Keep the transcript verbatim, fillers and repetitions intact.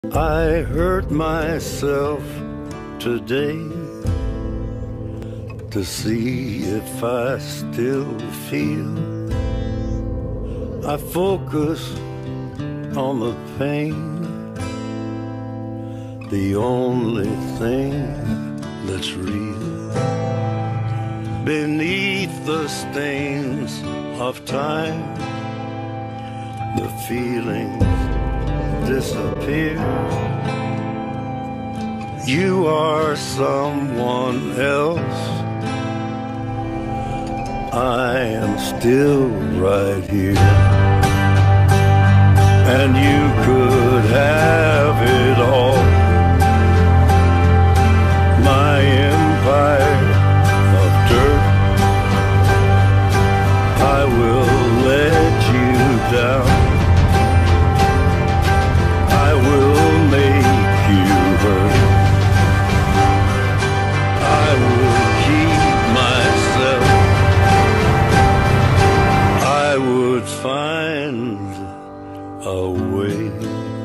I hurt myself today to see if I still feel. I focus on the pain, the only thing that's real. Beneath the stains of time, the feelings disappear. You are someone else, I am still right here. And you could have it all, my empire of dirt. I will let you down, I will make you hurt. I will keep myself, I would find a way.